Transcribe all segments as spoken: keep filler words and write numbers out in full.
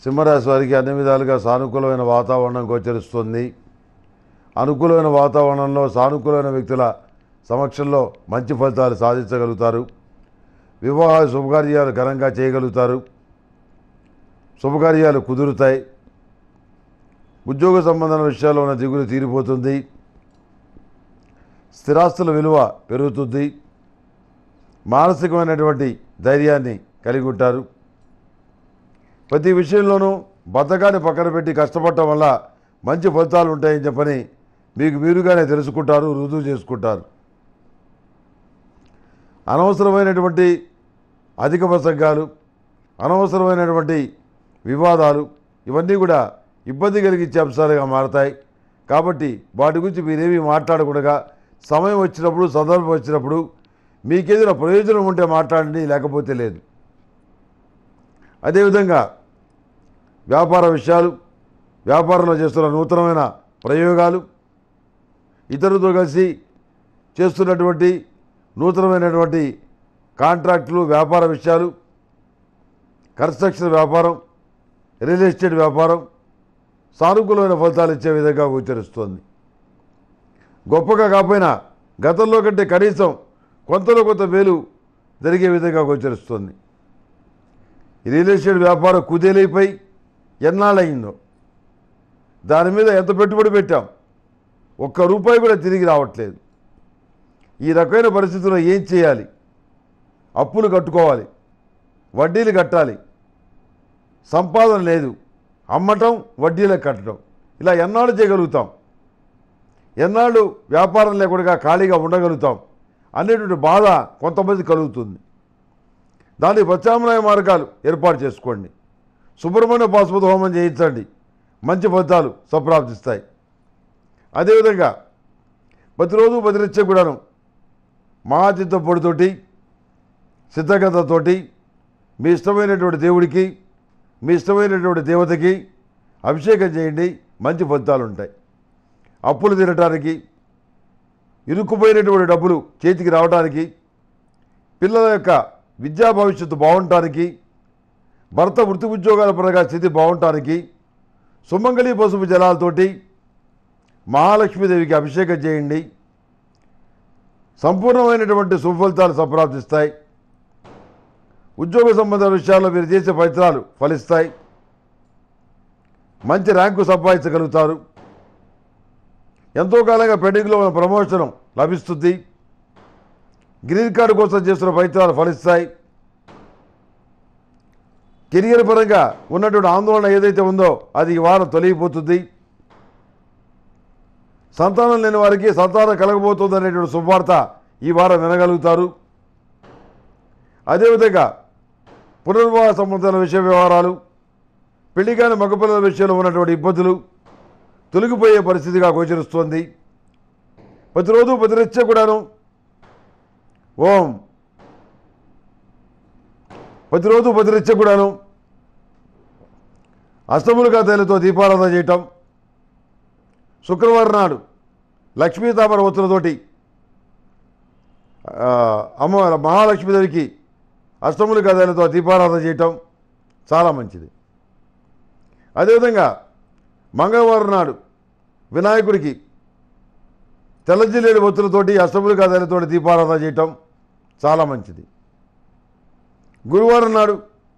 సింహరాశి వారికి అన్ని విధాలుగా సానుకూలమైన వాతావరణం గోచరిస్తుంది. అనుకూలమైన వాతావరణంలో సానుకూలమైన వ్యక్తుల సమక్షంలో మంచి ఫలితాలు సాధించగలుగుతారు. వివాహ శుభకార్యాలు ఘనంగా చేయగలుగుతారు. శుభకార్యాలు కుదురుతాయి. ఉద్యోగ సంబంధమైన విషయాల్లో ఉన్న దిగులు తీరిపోతుంది. స్థిరాస్తుల విలువ పెరుగుతుంది. మానసికమైనటువంటి ధైర్యాన్ని కలిగి ఉంటారు. ప్రతి విషయంలోనూ బద్ధకాన్ని పక్కన పెట్టి కష్టపడటం వల్ల మంచి ఫలితాలు ఉంటాయని చెప్పని మీకు మీరుగానే తెలుసుకుంటారు, రుజువు చేసుకుంటారు. అనవసరమైనటువంటి అధిక ప్రసంగాలు, అనవసరమైనటువంటి వివాదాలు ఇవన్నీ కూడా ఇబ్బంది కలిగించే అంశాలుగా మారతాయి. కాబట్టి వాటి గురించి మీరేమీ మాట్లాడకుండా సమయం వచ్చినప్పుడు, సందర్భం వచ్చినప్పుడు మీకేదైనా ప్రయోజనం ఉంటే మాట్లాడండి, లేకపోతే లేదు. అదేవిధంగా వ్యాపార విషయాలు, వ్యాపారంలో చేస్తున్న నూతనమైన ప్రయోగాలు, ఇతరులతో కలిసి చేస్తున్నటువంటి నూతనమైనటువంటి కాంట్రాక్టులు, వ్యాపార విషయాలు, కన్స్ట్రక్షన్ వ్యాపారం, రియల్ ఎస్టేట్ వ్యాపారం సానుకూలమైన ఫలితాలు ఇచ్చే విధంగా గోచరిస్తోంది. గొప్పగా కాకపోయినా గతంలో కంటే కనీసం కొంతలో కొంత మేలు జరిగే విధంగా గోచరిస్తోంది. రియల్ ఎస్టేట్ వ్యాపారం కుదేలైపోయి ఎన్నాళ్ళయిందో, దాని మీద ఎంత పెట్టుబడి పెట్టాం, ఒక్క రూపాయి కూడా తిరిగి రావట్లేదు. ఈ రకమైన పరిస్థితుల్లో ఏం చేయాలి? అప్పులు కట్టుకోవాలి, వడ్డీలు కట్టాలి, సంపాదన లేదు, అమ్మటం, వడ్డీలకు కట్టడం, ఇలా ఎన్నాళ్ళు చేయగలుగుతాం? ఎన్నాళ్ళు వ్యాపారం లేకుండా ఖాళీగా ఉండగలుగుతాం అనేటువంటి బాధ కొంతమంది కలుగుతుంది. దానికి ప్రత్యామ్నాయ మార్గాలు ఏర్పాటు చేసుకోండి. సుబ్రహ్మణ్య పాశుపత హోమం చేయించండి, మంచి ఫలితాలు సంప్రాప్తిస్తాయి. అదేవిధంగా ప్రతిరోజు ప్రతినిత్యం కూడాను మహాచిత్త పొడితోటి, సిద్ధగంధతోటి మీ ఇష్టమైనటువంటి దేవుడికి, మీ ఇష్టమైనటువంటి దేవతకి అభిషేకం చేయండి, మంచి ఫలితాలు ఉంటాయి. అప్పులు తీరటానికి, ఇరుక్కుపోయినటువంటి డబ్బులు చేతికి రావడానికి, పిల్లల యొక్క విద్యా భవిష్యత్తు బాగుండటానికి, భర్త వృత్తి ఉద్యోగాల పరంగా స్థితి బాగుండటానికి సుమంగళి పసుపు జలాలతోటి మహాలక్ష్మీదేవికి అభిషేకం చేయండి. సంపూర్ణమైనటువంటి సుఫలితాలు సంప్రాప్తిస్తాయి. ఉద్యోగ సంబంధ విషయాల్లో మీరు చేసే ప్రయత్నాలు ఫలిస్తాయి. మంచి ర్యాంకు సంపాదించగలుగుతారు. ఎంతో కాలంగా పెండింగ్లో ఉన్న ప్రమోషన్ లభిస్తుంది. గ్రీన్ కార్డు కోసం చేస్తున్న ప్రయత్నాలు ఫలిస్తాయి. కెరియర్ పరంగా ఉన్నటువంటి ఆందోళన ఏదైతే ఉందో అది ఈ వారం తొలగిపోతుంది. సంతానం లేని వారికి సంతానం కలగబోతుంది అనేటువంటి శుభవార్త ఈ వారం వినగలుగుతారు. అదేవిధంగా పునర్వివాహ సంబంధాల విషయ వ్యవహారాలు, పెళ్లికాని మగపిల్లల విషయంలో ఉన్నటువంటి ఇబ్బందులు తొలగిపోయే పరిస్థితిగా గోచరిస్తోంది. ప్రతిరోజు ప్రతినిత్యం కూడాను ఓం ప్రతిరోజు ప్రతినిత్యం కూడాను అష్టములుగా తైలతో దీపారాధన చేయటం, శుక్రవారం నాడు లక్ష్మీ తామర ఒత్తులతోటి అమ్మ మహాలక్ష్మీదేవికి అష్టములుగా తైలతో దీపారాధన చేయటం చాలా మంచిది. అదేవిధంగా మంగళవారం నాడు వినాయకుడికి తెల్లజిల్లేడు ఒత్తులతోటి అష్టములుగా తైలతోటి దీపారాధన చేయటం చాలా మంచిది. గురువారం నాడు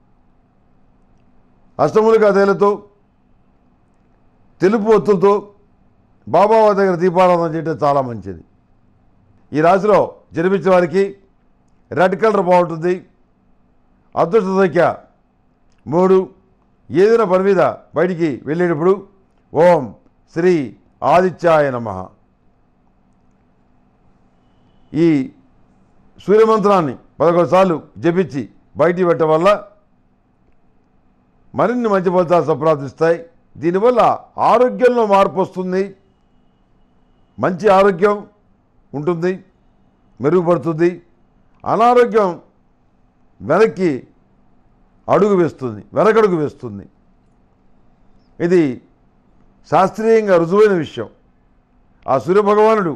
అష్టములుగా తైలతో తెలుపు ఒత్తులతో బాబావారి దగ్గర దీపారాధన చేయటం చాలా మంచిది. ఈ రాశిలో జన్మించిన వారికి రెడ్ కలర్ బాగుంటుంది. అదృష్ట సంఖ్య మూడు. ఏదైనా పని మీద బయటికి వెళ్ళేటప్పుడు ఓం శ్రీ ఆదిత్యాయ నమః ఈ సూర్యమంత్రాన్ని పదకొండు సార్లు జపించి బయటికి పెట్టడం వల్ల మరిన్ని మంచి ఫలితాలు సంప్రాప్తిస్తాయి. దీనివల్ల ఆరోగ్యంలో మార్పు వస్తుంది. మంచి ఆరోగ్యం ఉంటుంది, మెరుగుపడుతుంది. అనారోగ్యం వెనక్కి అడుగు వేస్తుంది, వెనకడుగు వేస్తుంది. ఇది శాస్త్రీయంగా రుజువైన విషయం. ఆ సూర్యభగవానుడు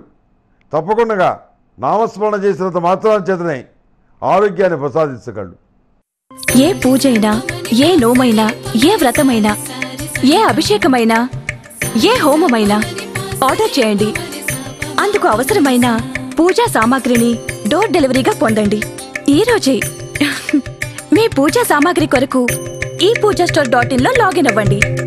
తప్పకుండా నామస్మరణ చేసినంత మాత్రాల చేతనే ఆరోగ్యాన్ని ప్రసాదించగలడు. ఏ పూజైనా, ఏ నోమైనా, ఏ వ్రతమైనా, ఏ అభిషేకమైనా, ఏ హోమమైనా ఆర్డర్ చేయండి. అందుకు అవసరమైన పూజా సామాగ్రిని డోర్ డెలివరీగా పొందండి ఈ రోజే. మీ పూజా సామాగ్రి కొరకు ఈ పూజా స్టోర్ డాట్ ఇన్ లో లాగిన్ అవ్వండి.